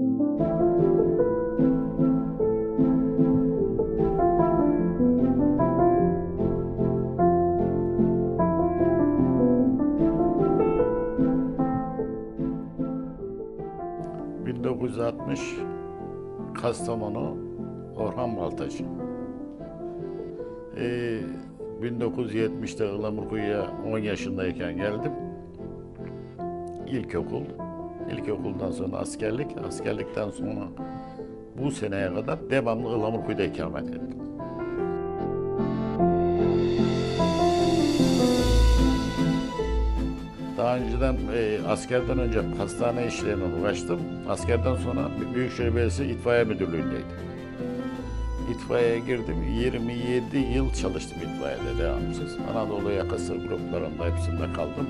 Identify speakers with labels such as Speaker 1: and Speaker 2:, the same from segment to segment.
Speaker 1: ...1960 Kastamonu Orhan Baltacı. 1970'te Ihlamurkuyu'ya 10 yaşındayken geldim. İlkokul, ilkokuldan sonra askerlik, askerlikten sonra bu seneye kadar devamlı Ihlamurkuyu'da ikamet ettim. Daha önceden askerden önce hastane işlerine uğraştım. Askerden sonra Büyükşehir Belediyesi İtfaiye Müdürlüğü'ndeydim. İtfaiyeye girdim. 27 yıl çalıştım itfaiyede devamsız. Anadolu yakası gruplarında hepsinde kaldım.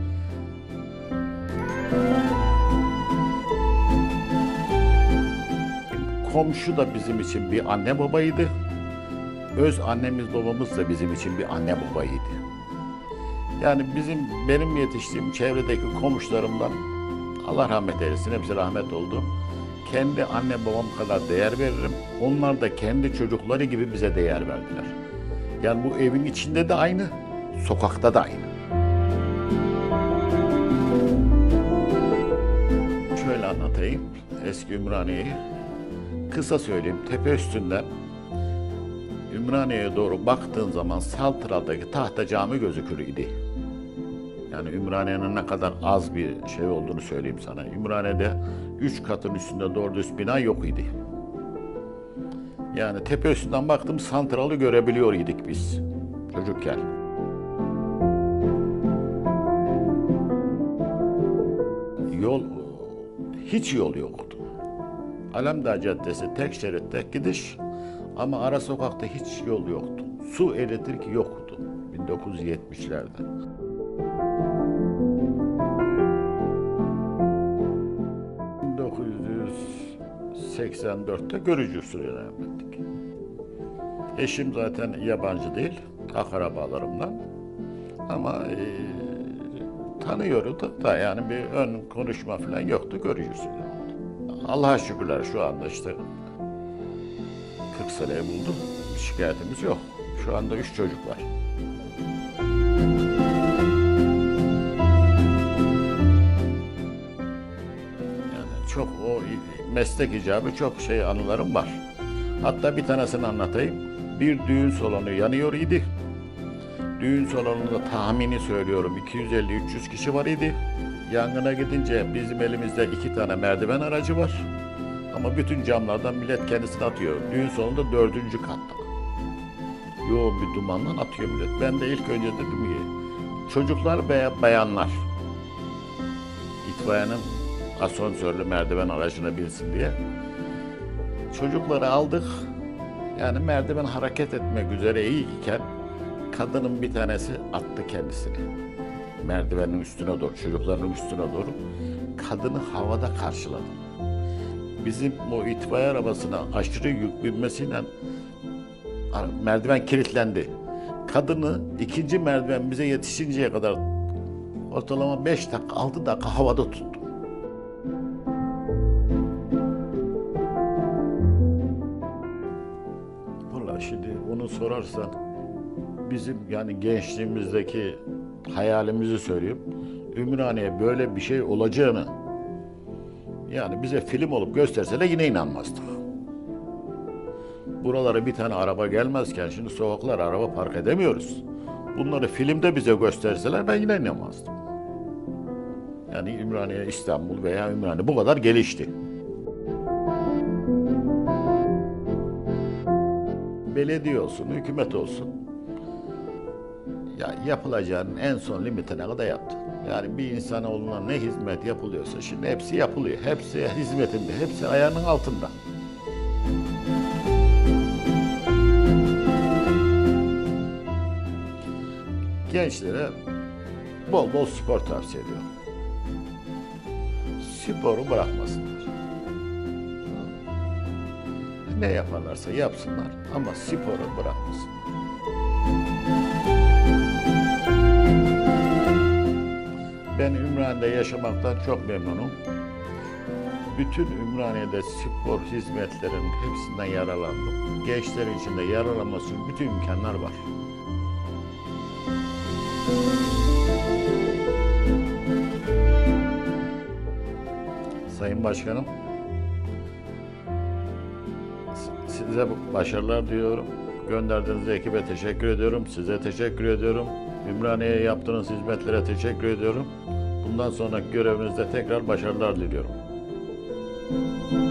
Speaker 1: Komşu da bizim için bir anne babaydı. Öz annemiz babamız da bizim için bir anne babaydı. Yani benim yetiştiğim çevredeki komşularımdan Allah rahmet eylesin, hepsi rahmet oldu. Kendi anne babam kadar değer veririm. Onlar da kendi çocukları gibi bize değer verdiler. Yani bu evin içinde de aynı, sokakta da aynı. Şöyle anlatayım eski Ümraniye'yi. Kısa söyleyeyim, tepe üstünden Ümraniye'ye doğru baktığın zaman Saltıral'daki Tahta Cami gözükür idi. Yani Ümraniye'nin ne kadar az bir şey olduğunu söyleyeyim sana. Ümraniye'de 3 katın üstünde doğru düz bina yok idi. Yani tepe üstünden baktım Santral'ı görebiliyor idik biz çocukken. Hiç yol yoktu. Alemdağ Caddesi tek şeritte gidiş ama ara sokakta hiç yol yoktu. Su, elektrik yoktu 1970'lerde. 1984'te görücü usulüyle evlendik. Eşim zaten yabancı değil, akrabalarımdan. Ama tanıyorduk da yani bir ön konuşma falan yoktu, görücü usulüyle oldu. Allah'a şükürler şu anda işte 40 seneyi buldu, şikayetimiz yok. Şu anda 3 çocuk var. Çok o meslek icabı çok anılarım var. Hatta bir tanesini anlatayım. Bir düğün salonu yanıyor idi. Düğün salonunda tahmini söylüyorum 250-300 kişi var idi. Yangına gidince bizim elimizde 2 tane merdiven aracı var. Ama bütün camlardan millet kendisini atıyor. Düğün salonunda 4. katta. Yoğun bir dumandan atıyor millet. Ben de ilk önce dedim ki çocuklar veya bayanlar itfaiyenin asansörlü merdiven aracına binsin diye. Çocukları aldık. Yani merdiven hareket etmek üzere iken kadının bir tanesi attı kendisini. Merdivenin üstüne doğru, çocukların üstüne doğru. Kadını havada karşıladı. Bizim o itfaiye arabasına aşırı yük binmesiyle merdiven kilitlendi. Kadını ikinci merdiven bize yetişinceye kadar ortalama 5 dakika, 6 dakika havada tuttu. Şimdi onu sorarsan bizim yani gençliğimizdeki hayalimizi söyleyeyim. Ümraniye böyle bir şey olacağını yani bize film olup gösterseler yine inanmazdık. Buralara bir tane araba gelmezken şimdi sokaklara araba park edemiyoruz. Bunları filmde bize gösterseler ben yine inanmazdım. Yani Ümraniye, İstanbul veya Ümraniye bu kadar gelişti. Belediye olsun, hükümet olsun, ya yapılacağının en son limitine kadar yaptı. Yani bir insanoğluna ne hizmet yapılıyorsa şimdi hepsi yapılıyor. Hepsi hizmetinde, hepsi ayağının altında. Gençlere bol bol spor tavsiye ediyorum. Sporu bırakmasınlar. Ne yaparlarsa yapsınlar ama sporu bırakmasınlar. Ben Ümraniye'de yaşamaktan çok memnunum. Bütün Ümraniye'de spor hizmetlerinin hepsinden yararlandım. Gençler için de yararlanması için bütün imkanlar var. Sayın Başkanım, size başarılar diliyorum. Gönderdiğiniz ekibe teşekkür ediyorum. Size teşekkür ediyorum. Ümraniye'ye yaptığınız hizmetlere teşekkür ediyorum. Bundan sonraki görevinizde tekrar başarılar diliyorum.